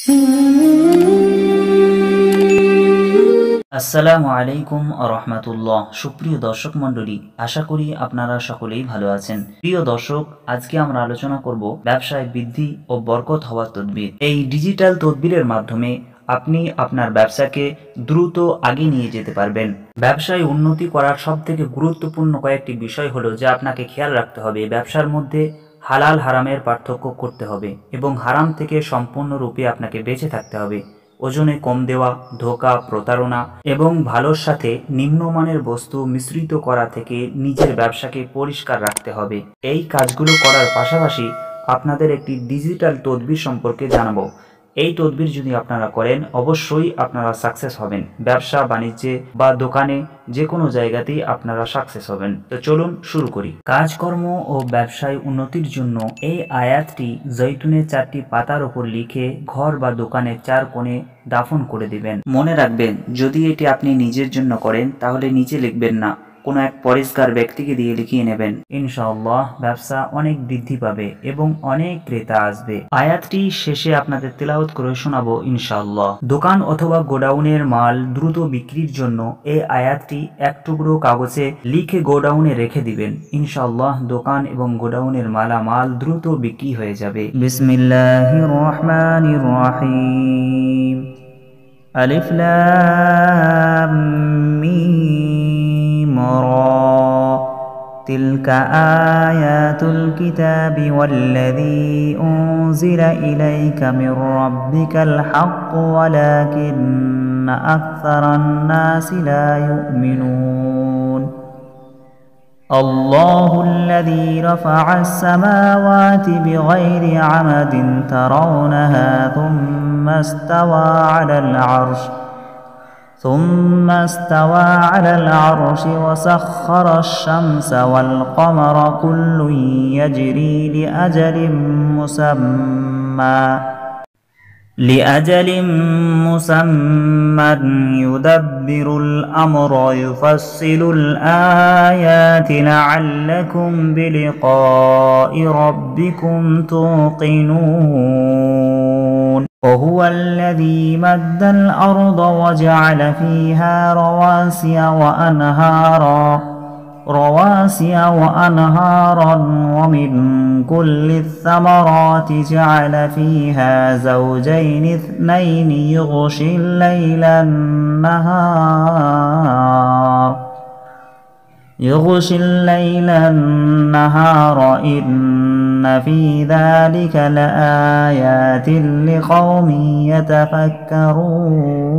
আসসালামু আলাইকুম রহমতুল্লাহ। সুপ্রিয় দর্শক মণ্ডলী, আশা করি আপনারা সকলেই ভালো আছেন। প্রিয় দর্শক, আজকে আমরা আলোচনা করব ব্যবসায় বৃদ্ধি ও বরকত হওয়ার তদবির। এই ডিজিটাল তদবিরের মাধ্যমে আপনি আপনার ব্যবসাকে দ্রুত আগে নিয়ে যেতে পারবেন। ব্যবসায় উন্নতি করার সব থেকে গুরুত্বপূর্ণ কয়েকটি বিষয় হলো যে আপনাকে খেয়াল রাখতে হবে ব্যবসার মধ্যে হালাল হারামের পার্থক্য করতে হবে এবং হারাম থেকে সম্পূর্ণরূপে আপনাকে বেঁচে থাকতে হবে। ওজনে কম দেওয়া, ধোঁকা, প্রতারণা এবং ভালোর সাথে নিম্নমানের বস্তু মিশ্রিত করা থেকে নিজের ব্যবসাকে পরিষ্কার রাখতে হবে। এই কাজগুলো করার পাশাপাশি আপনাদের একটি ডিজিটাল তদবির সম্পর্কে জানাবো। এই তদবির যদি আপনারা করেন অবশ্যই আপনারা সাকসেস হবেন। ব্যবসা বাণিজ্যে বা দোকানে যে কোনো জায়গাতেই আপনারা সাকসেস হবেন। তো চলুন শুরু করি। কাজকর্ম ও ব্যবসায় উন্নতির জন্য এই আয়াতটি জৈতুনের 4টি পাতার উপর লিখে ঘর বা দোকানের 4 কোণে দাফন করে দিবেন। মনে রাখবেন, যদি এটি আপনি নিজের জন্য করেন তাহলে নিচে লিখবেন না, কোনো এক পরিষ্কার ব্যক্তিকে দিয়ে লিখিয়ে নেবেন। ইনশাআল্লাহ ব্যবসা অনেক বৃদ্ধি পাবে এবং অনেক ক্রেতা আসবে। আয়াতটি শেষে আপনাদের তেলাওয়াত করে শোনাবো ইনশাআল্লাহ। দোকান অথবা গোডাউনের মাল দ্রুত বিক্রির জন্য এই আয়াতটি এক টুকরো কাগজে লিখে গোডাউনে রেখে দিবেন। ইনশাআল্লাহ দোকান এবং গোডাউনের মালামাল দ্রুত বিক্রি হয়ে যাবে। বিসমিল্লাহির রহমানির রহিম। আলিফ লাম মিম রা তিলকা আয়াতুল কিতাবি ওয়াল্লাযী উনজিলা ইলাইকা মির রাব্বিকাল হক ওয়ালাকিন্না আকসারান নাসি লা ইউমিনুন। الله الذي رفع السماوات بغير عمد ترونها ثم استوى على العرش وسخر الشمس والقمر كل يجري لأجل مسمى يدبر الأمر يفصل الآيات لعلكم بلقاء ربكم توقنون. وهو الذي مد الأرض وجعل فيها رواسي وأنهارا ومن كل الثمرات جعل فيها زوجين اثنين يغشي الليل النهار إن في ذلك لآيات لقوم يتفكرون.